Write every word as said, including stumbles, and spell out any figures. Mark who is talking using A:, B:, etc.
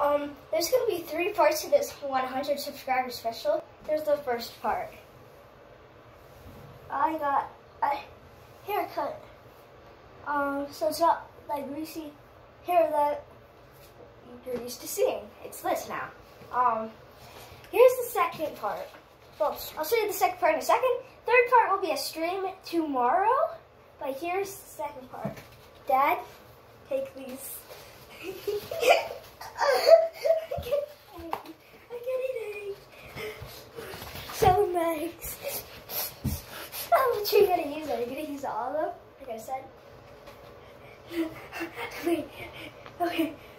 A: Um, there's gonna be three parts to this one hundred subscriber special. There's the first part. I got a haircut. Um, so it's not like greasy hair that you're used to seeing. It's this now. Um, here's the second part. Well, I'll show you the second part in a second. Third part will be a stream tomorrow. But here's the second part. Dad, take these. I get, I get it. Seven bags. How much are you gonna use? Are you gonna use all of them? Like I said. Wait. Okay.